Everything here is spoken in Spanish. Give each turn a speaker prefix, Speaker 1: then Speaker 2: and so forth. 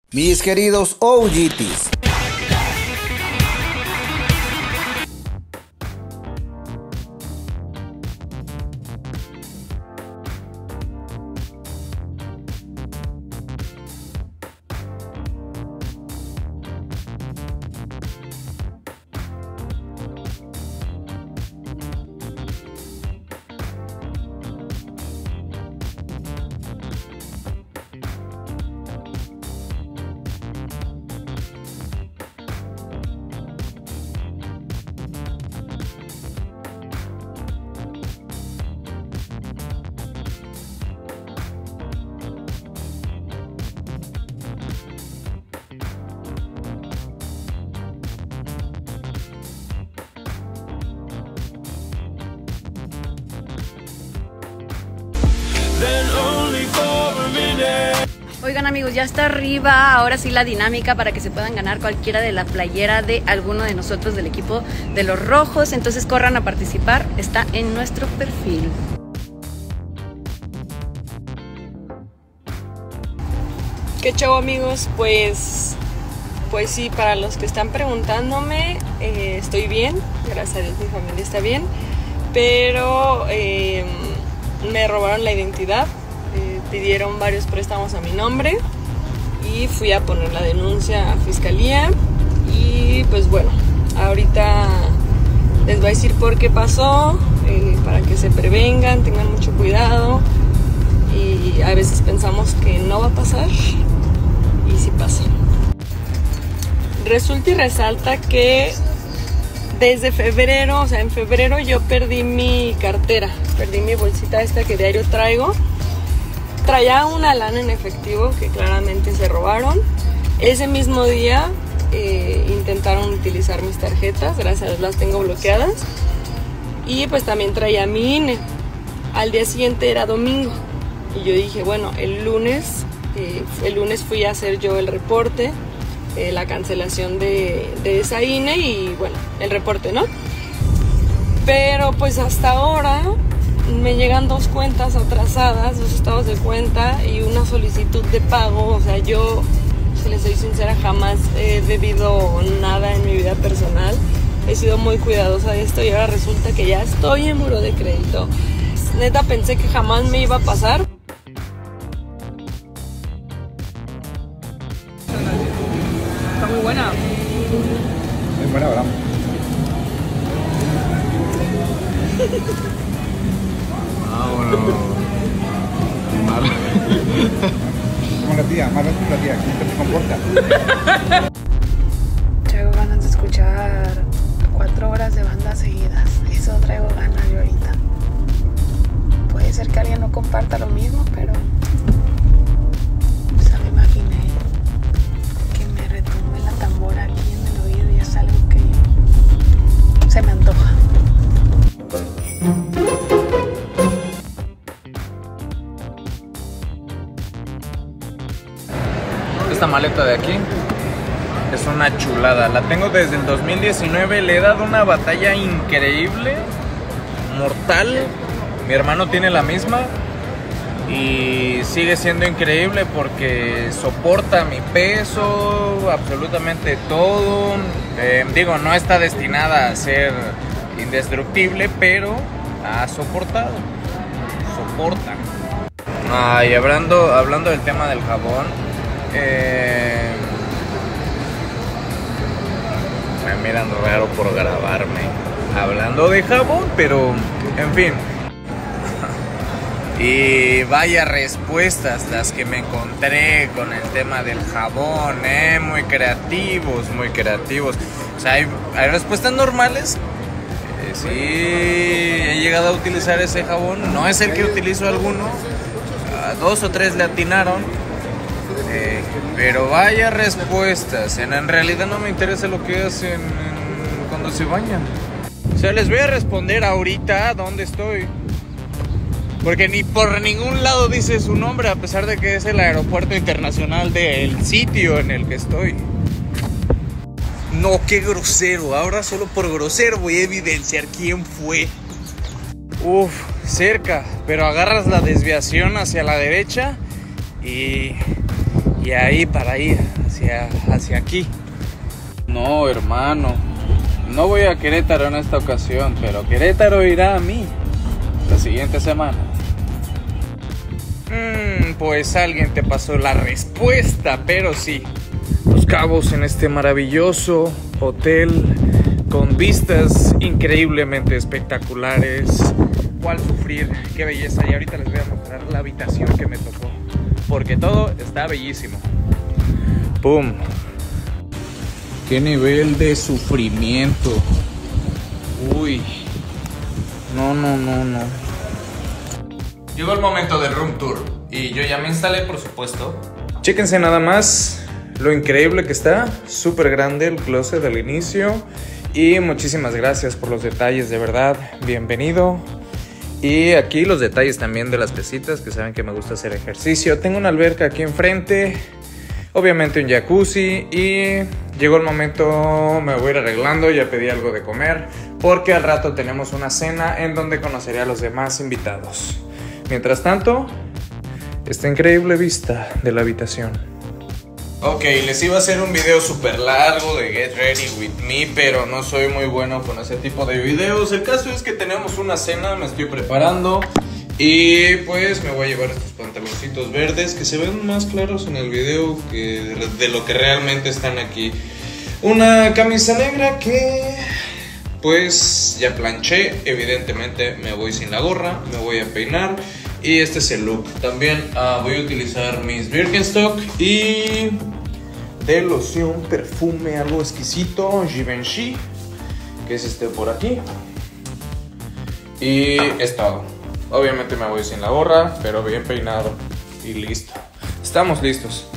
Speaker 1: Mis queridos OGTs,
Speaker 2: Oigan amigos, ya está arriba, ahora sí la dinámica para que se puedan ganar cualquiera de la playera de alguno de nosotros del equipo de los rojos, entonces corran a participar, está en nuestro perfil.
Speaker 3: ¿Qué show amigos? Pues sí, para los que están preguntándome, estoy bien, gracias a Dios mi familia está bien, pero me robaron la identidad. Pidieron varios préstamos a mi nombre y fui a poner la denuncia a fiscalía y pues bueno, ahorita les voy a decir por qué pasó, para que se prevengan, tengan mucho cuidado y a veces pensamos que no va a pasar y sí pasa. Resulta y resalta que desde febrero, o sea en febrero yo perdí mi cartera, perdí mi bolsita esta que diario traigo. Traía una lana en efectivo que claramente se robaron. Ese mismo día intentaron utilizar mis tarjetas, gracias a Dios las tengo bloqueadas. Y pues también traía mi INE. Al día siguiente era domingo. Y yo dije, bueno, el lunes fui a hacer yo el reporte, la cancelación de esa INE y bueno, el reporte, ¿no? Pero pues hasta ahora me llegan dos cuentas atrasadas, dos estados de cuenta y una solicitud de pago. O sea, yo, si les soy sincera, jamás he debido nada en mi vida personal. He sido muy cuidadosa de esto y ahora resulta que ya estoy en buró de crédito. Neta, pensé que jamás me iba a pasar. Está muy buena.
Speaker 4: Muy buena, ¿verdad? Malo. Como la tía, más rápido que la tía, ¿cómo te comporta?
Speaker 5: Traigo ganas de escuchar 4 horas de banda seguidas. Eso traigo ganas yo ahorita. Puede ser que alguien no comparta lo mismo, pero ya me imaginé que me retumbe la tambora aquí en el oído y es algo que se me antoja.
Speaker 6: Esta maleta de aquí es una chulada, la tengo desde el 2019, le he dado una batalla increíble, mortal. Mi hermano tiene la misma y sigue siendo increíble porque soporta mi peso, absolutamente todo. Digo, no está destinada a ser indestructible, pero ha soportado, soporta. Y hablando del tema del jabón, me miran raro por grabarme hablando de jabón, pero en fin. Y vaya respuestas las que me encontré con el tema del jabón, muy creativos, muy creativos. O sea, hay respuestas normales. Sí, he llegado a utilizar ese jabón, no es el que utilizo alguno. A 2 o 3 le atinaron. Pero vaya respuestas. En realidad no me interesa lo que hacen cuando se bañan. O sea, les voy a responder ahorita dónde estoy, porque ni por ningún lado dice su nombre, a pesar de que es el aeropuerto internacional del sitio en el que estoy. No, qué grosero. Ahora solo por grosero voy a evidenciar quién fue. Uf, cerca, pero agarras la desviación hacia la derecha y y ahí para ir hacia aquí. No, hermano, no voy a Querétaro en esta ocasión, pero Querétaro irá a mí la siguiente semana. Pues alguien te pasó la respuesta, pero sí. Los Cabos, en este maravilloso hotel con vistas increíblemente espectaculares. ¿Cuál sufrir? Qué belleza. Y ahorita les voy a mostrar la habitación que me tocó, porque todo está bellísimo. ¡Pum! ¡Qué nivel de sufrimiento! Uy. No. Llegó el momento del room tour y yo ya me instalé, por supuesto. Chéquense nada más lo increíble que está. Súper grande el closet del inicio. Y muchísimas gracias por los detalles, de verdad. Bienvenido. Y aquí los detalles también de las pesitas, que saben que me gusta hacer ejercicio. Tengo una alberca aquí enfrente. Obviamente un jacuzzi. Y llegó el momento, me voy a ir arreglando. Ya pedí algo de comer, porque al rato tenemos una cena en donde conoceré a los demás invitados. Mientras tanto, esta increíble vista de la habitación. Ok, les iba a hacer un video súper largo de Get Ready With Me, pero no soy muy bueno con ese tipo de videos. El caso es que tenemos una cena, me estoy preparando y pues me voy a llevar estos pantaloncitos verdes que se ven más claros en el video que de lo que realmente están aquí. Una camisa negra que pues ya planché, evidentemente me voy sin la gorra, me voy a peinar. Y este es el look. También voy a utilizar mis Birkenstock y de loción, perfume, algo exquisito, Givenchy, que es este por aquí. Y es todo. Obviamente me voy sin la gorra, pero bien peinado y listo. Estamos listos.